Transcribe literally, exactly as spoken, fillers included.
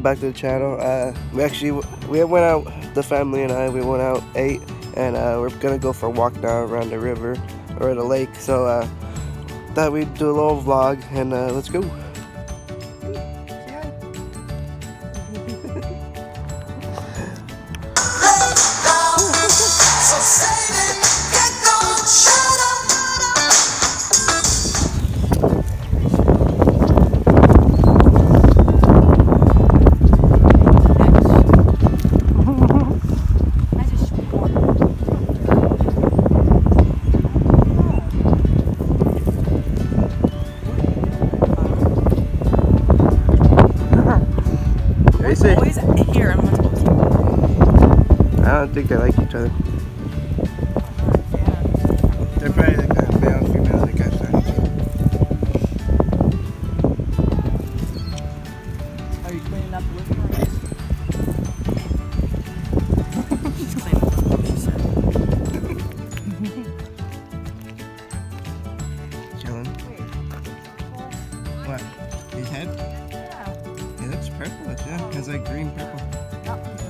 back to the channel. Uh, we actually we went out, the family and I. We went out, ate, and uh, we're gonna go for a walk down around the river or the lake. So uh, thought we'd do a little vlog, and uh, let's go. Always here. I'm not supposed to. I don't think they like each other. They're probably like a male and female that got started. Are you cleaning up the living room? She's cleaning up the living room, she said. Chilling. What? His head? Yeah. Yeah, that's purple. Yeah, it's like green purple. No.